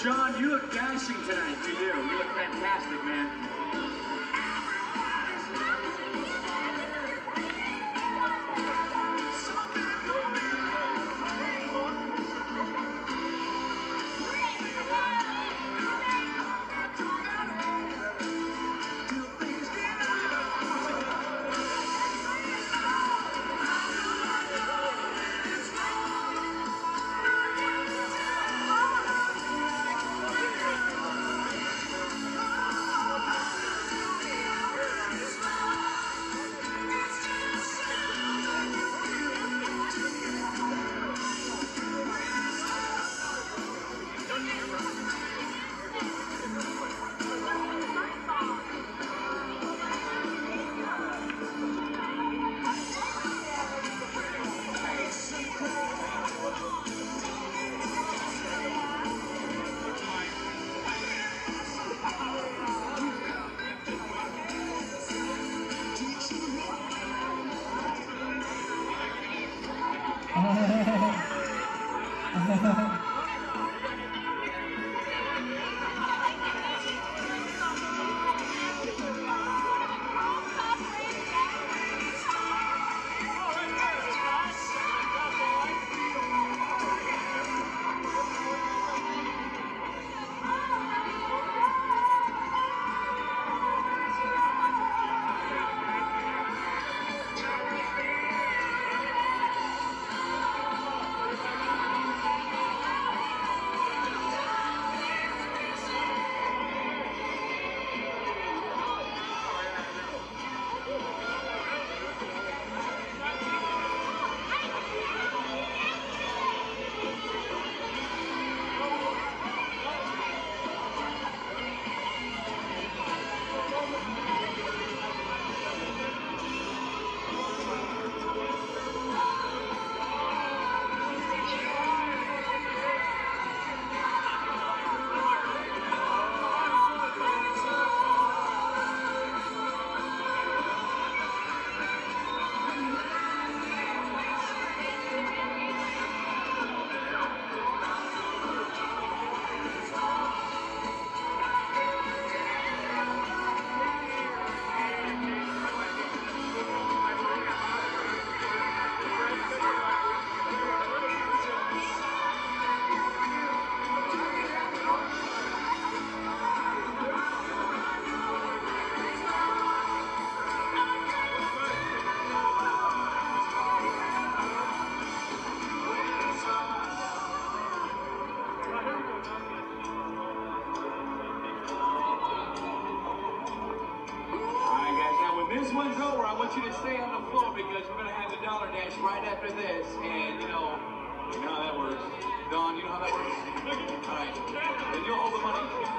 Sean, you look dashing tonight. You do. You look fantastic, man. This one's over. I want you to stay on the floor because we're going to have the dollar dash right after this. And you know how that works. Dawn, you know how that works? All right. Then you'll hold the money.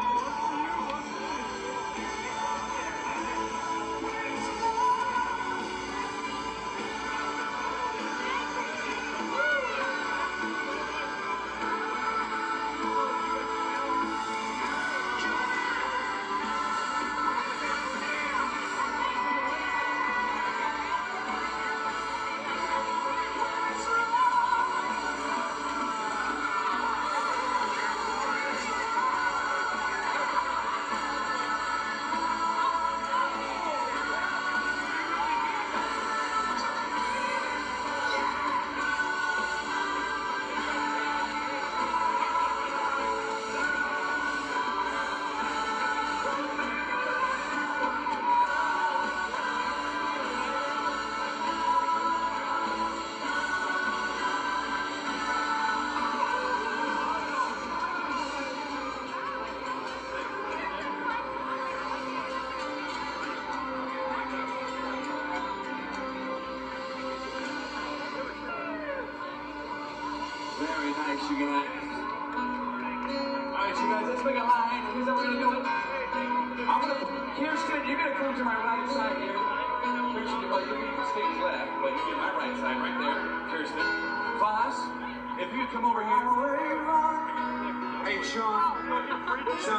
Very nice, you guys. Alright, you guys, let's make a line. Here's how we're gonna do it. Kirsten, you're gonna come to my right side here. Kirsten, well, you'll be stage left, but you'll be my right side right there. Kirsten. Voss, if you could come over here. Hey, Sean.